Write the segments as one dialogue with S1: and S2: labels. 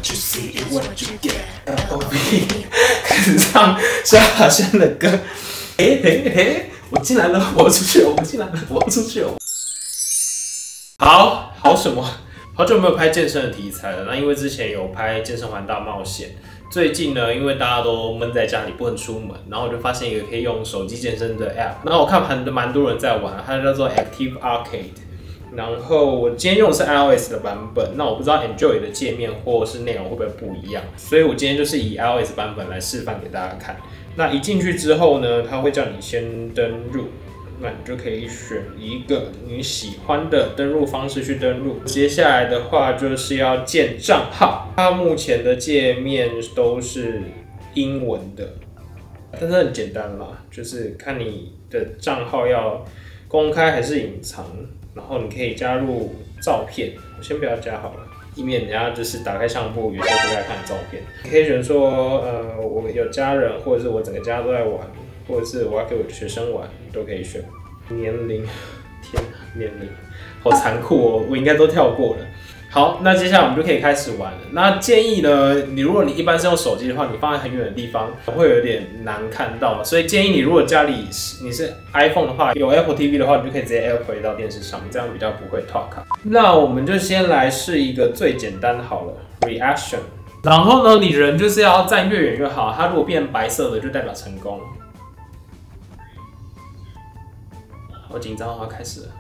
S1: LOV 开始唱萧亚轩的歌，嘿嘿嘿，我进来了，我出去了，我进来了，我出去了。好什么？好久没有拍健身的题材了。那因为之前有拍健身环大冒险，最近呢，因为大家都闷在家里不能出门，然后我就发现一个可以用手机健身的 app， 然后我看蛮多人在玩，它叫做 Active Arcade。然后我今天用的是 iOS 的版本，那我不知道 Android 的界面或是内容会不会不一样，所以我今天就是以 iOS 版本来示范给大家看。那一进去之后呢，它会叫你先登入，那你就可以选一个你喜欢的登入方式去登入。接下来的话就是要建账号，它目前的界面都是英文的，但是很简单啦，就是看你的账号要公开还是隐藏。然后你可以加入照片，我先不要加好了，以免人家就是打开相簿有些不该看的照片。你可以选说，我有家人，或者是我整个家都在玩，或者是我要给我的学生玩，都可以选。年龄，天，年龄，好残酷哦，我应该都跳过了。好，那接下来我们就可以开始玩了。那建议呢，如果你一般是用手机的话，你放在很远的地方会有点难看到，所以建议你如果家里你是 iPhone 的话，有 Apple TV 的话，你就可以直接 AirPlay 到电视上，这样比较不会 talk。那我们就先来试一个最简单的好了 ，Reaction。然后呢，你人就是要站越远越好，它如果变白色的就代表成功。好紧张，要开始了。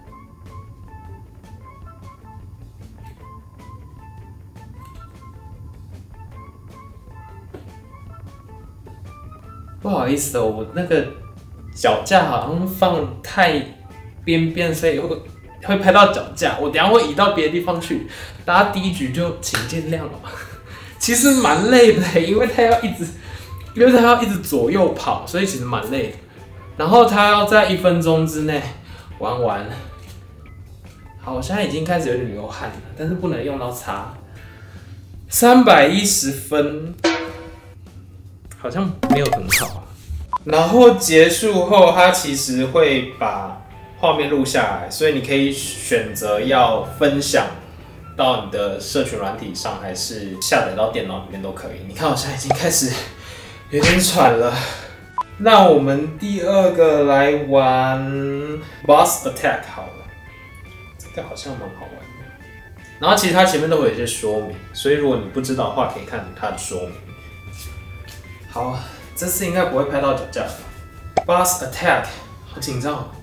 S1: 不好意思哦，我那个脚架好像放太边边，所以会拍到脚架。我等一下会移到别的地方去，大家第一局就请见谅了。其实蛮累的，因为他要一直左右跑，所以其实蛮累的。然后他要在1分钟之内玩完。好，我现在已经开始有点流汗了，但是不能用到擦。310分。好像没有很好，然后结束后，它其实会把画面录下来，所以你可以选择要分享到你的社群软体上，还是下载到电脑里面都可以。你看我现在已经开始有点喘了。那我们第二个来玩 Boss Attack 好了，这个好像蛮好玩的。然后其实它前面都会有一些说明，所以如果你不知道的话，可以看它的说明。好，这次应该不会拍到脚架吧 ？Boss Attack， 好紧张哦！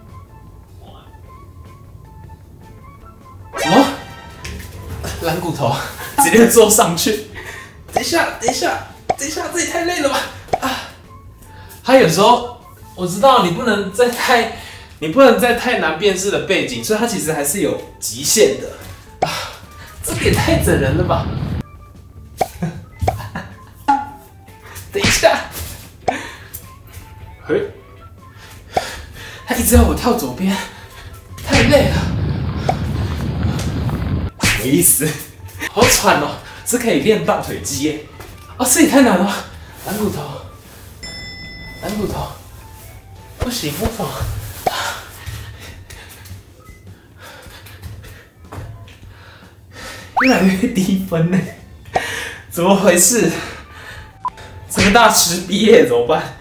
S1: 什么？蓝骨头直接坐上去？等一下，这也太累了吧！啊！他有时候我知道你不能在太难辨识的背景，所以它其实还是有极限的。啊，这个也太整人了吧！等一下，他一直要我跳左边，太累了。什么意思？好喘哦，是可以练大腿肌耶。哦，这也太难了。蓝骨头，不行，越来越低分呢，怎么回事？整个大吃逼耶，怎么办？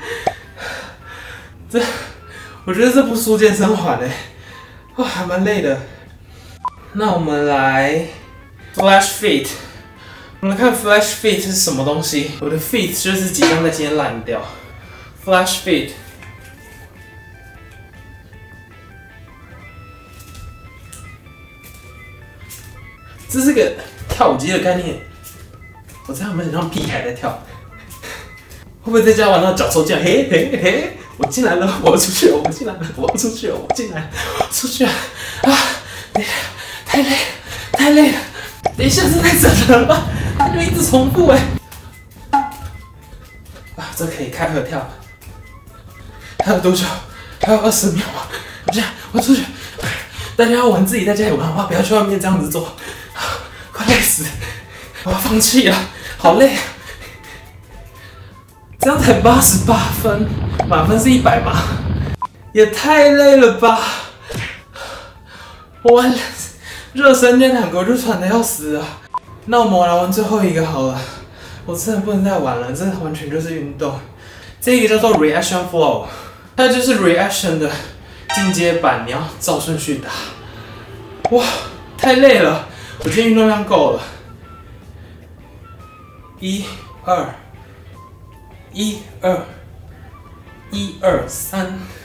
S1: 我觉得这不输健身环哎，哇，还蛮累的。那我们来 Flash Fit， 我们来看 Flash Fit 是什么东西。我的 feet 就是即将在今天烂掉。Flash Fit， 这是个跳舞机的概念。我这样有没有很像屁孩在跳？会不会在家玩到脚抽筋？嘿嘿嘿！我进来了，我出去了，我进来了，我出去了，我进来了，出去了啊！等一下，太累了，等一下这太整了吧？它就一直重复哎！啊，这可以开合跳，还有多久？还有20秒啊！我出去，大家要玩自己在家里玩的话，不要去外面这样子做，快累死！我要放弃了，好累啊！这样才88分，满分是100吗？也太累了吧！我玩热身那2个我就喘得要死了。 那我们来玩最后一个好了，我真的不能再玩了，这完全就是运动。这个叫做 Reaction Flow， 它就是 Reaction 的进阶版，你要照顺序打。哇，太累了，我今天运动量够了。1、2、1、2、1、2、3，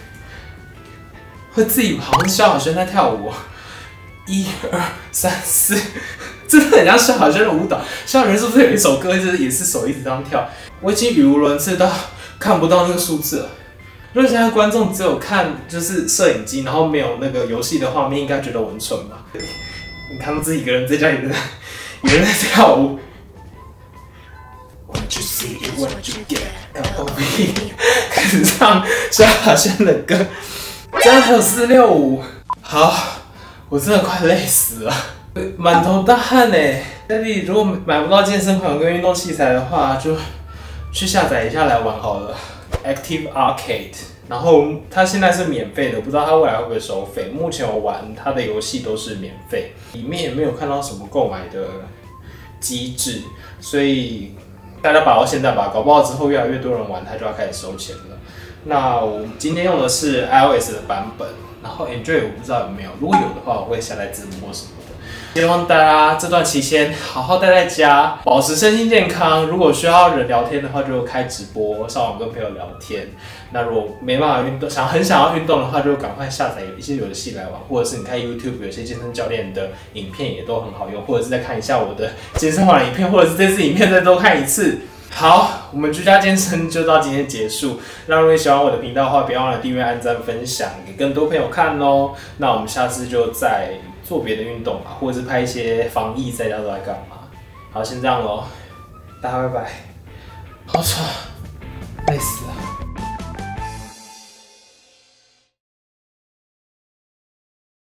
S1: 会自己好像是萧亚轩在跳舞。1、2、3、4，真的很像萧亚轩的舞蹈。萧亚轩是不是有一首歌，就是也是手一直这样跳？我已经语无伦次到看不到那个数字了。如果现在观众只有看就是摄影机，然后没有那个游戏的画面，应该觉得我很蠢吧？你看到自己一个人在家里有人在跳舞。What you see is what you get. L.O.V. 开始唱萧亚轩的歌，这样还有465。好，我真的快累死了，满头大汗哎。所以如果买不到健身环跟运动器材的话，就去下载一下来玩好了。Active Arcade， 然后它现在是免费的，不知道它未来会不会收费。目前我玩它的游戏都是免费，里面也没有看到什么购买的机制，所以大家把握现在吧，搞不好之后越来越多人玩，它就要开始收钱了。那我今天用的是 iOS 的版本，然后 Android 我不知道有没有，如果有的话，我会下载直播什么的。希望大家这段期间好好待在家，保持身心健康。如果需要人聊天的话，就开直播，上网跟朋友聊天。那如果没办法运动，很想要运动的话，就赶快下载一些游戏来玩，或者是你看 YouTube 有些健身教练的影片也都很好用，或者是再看一下我的健身环的影片，或者是这次影片再多看一次。好，我们居家健身就到今天结束。那如果你喜欢我的频道的话，别忘了订阅、按赞、分享给更多朋友看哦。那我们下次就再做别的运动吧，或者是拍一些防疫在家都在干嘛。好，先这样咯，大家拜拜。好喘，累死了。